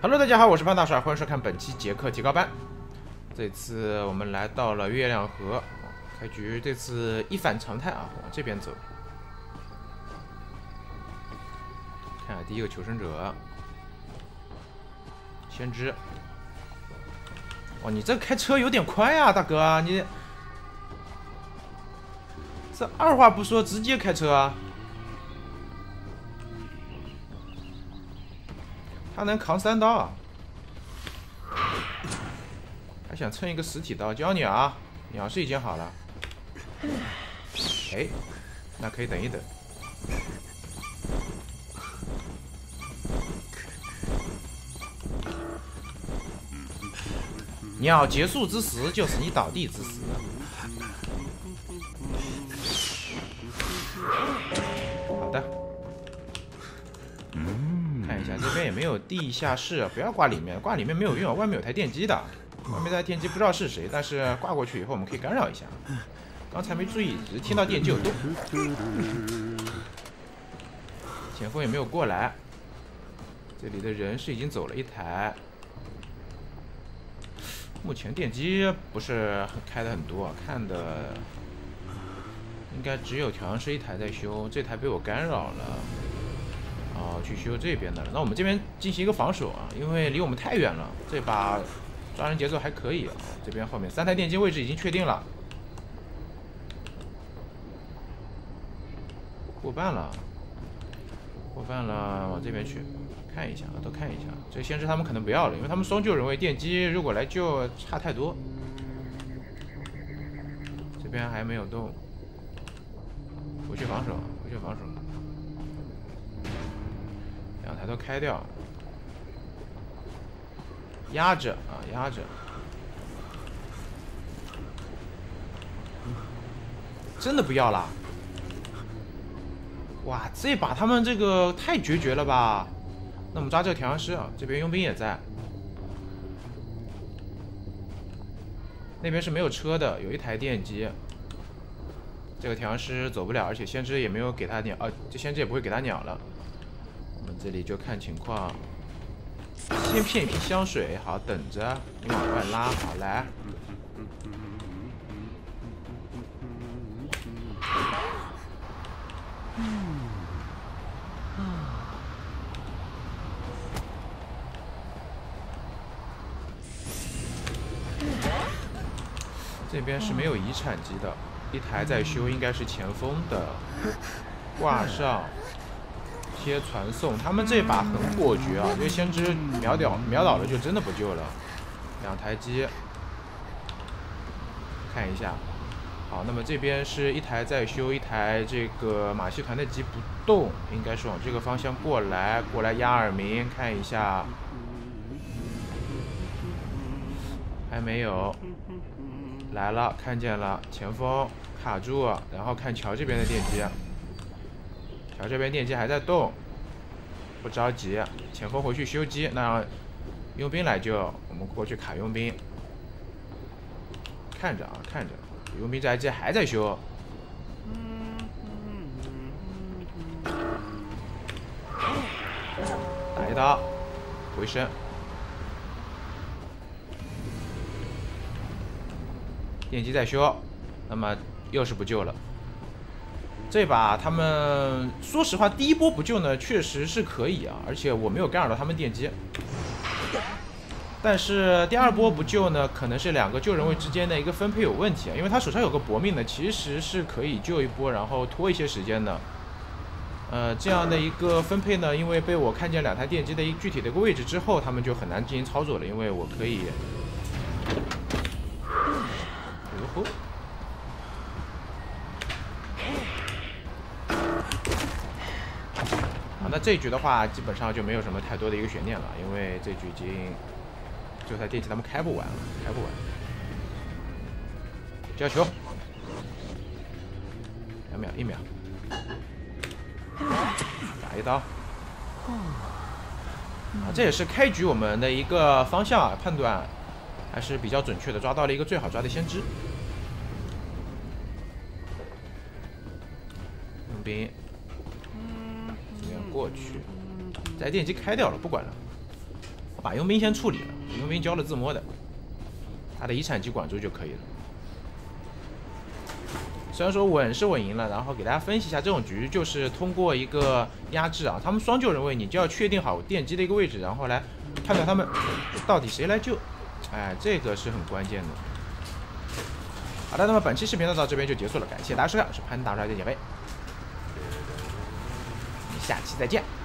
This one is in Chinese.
Hello， 大家好，我是潘大帅，欢迎收看本期杰克提高班。这次我们来到了月亮河，开局这次一反常态啊，往这边走。看第一个求生者，先知。哇，你这开车有点快啊，大哥，你这二话不说直接开车啊！他能扛3刀啊！还想蹭一个实体刀，教你啊！鸟是已经好了。哎，那可以等一等。鸟结束之时，就是你倒地之时。好的。看一下这边也没有地下室，不要挂里面，挂里面没有用，外面有台电机的，外面台电机不知道是谁，但是挂过去以后我们可以干扰一下。刚才没注意，只是听到电机有动。前锋也没有过来，这里的人是已经走了一台。目前电机不是开的很多，看的应该只有调香师一台在修，这台被我干扰了。去修这边的了。那我们这边进行一个防守啊，因为离我们太远了。这把抓人节奏还可以啊。这边后面3台电机位置已经确定了，过半了，过半了，往这边去看一下啊，都看一下。这先知他们可能不要了，因为他们双救人为电机如果来救差太多。这边还没有动，回去防守，回去防守。2台都开掉，压着啊，压着。真的不要了？哇，这把他们这个太决绝了吧？那我们抓这个调香师啊，这边佣兵也在。那边是没有车的，有一台电机。这个调香师走不了，而且先知也没有给他鸟，这先知也不会给他鸟了。我们这里就看情况，先骗一瓶香水，好，等着你往外拉，好来。这边是没有遗产机的，一台在修，应该是前锋的，挂上。贴传送，他们这把很果决啊！因为先知秒倒了就真的不救了。2台机，看一下。好，那么这边是一台在修，一台这个马戏团的机不动，应该是往这个方向过来压耳鸣，看一下。还没有，来了，看见了，前锋卡住，然后看桥这边的电机。桥这边电机还在动，不着急，前锋回去修机，那佣兵来救，我们过去卡佣兵。看着啊，看着，佣兵这台机还在修。打一刀，回身。电机在修，那么又是不救了。这把他们说实话，第一波不救呢，确实是可以啊，而且我没有干扰到他们电机。但是第2波不救呢，可能是2个救人位之间的一个分配有问题啊，因为他手上有个搏命的，其实是可以救一波，然后拖一些时间的。这样的一个分配呢，因为被我看见2台电机的具体的一个位置之后，他们就很难进行操作了，因为我可以。那这一局的话，基本上就没有什么太多的一个悬念了，因为这局已经这台电机他们开不完了，开不完。交球，2秒，1秒，打一刀。这也是开局我们的一个方向啊，判断还是比较准确的，抓到了一个最好抓的先知。佣兵。这边过去，这台电机开掉了，不管了。 把佣兵先处理了，佣兵交了自摸的，他的遗产机管住就可以了。虽然说稳是稳赢了，然后给大家分析一下这种局，就是通过一个压制啊，他们双救人位，你就要确定好电机的一个位置，然后来判断他们到底谁来救。哎，这个是很关键的。好的，那么本期视频呢到这边就结束了，感谢大家收看，我是潘大帅，再见，我们下期再见。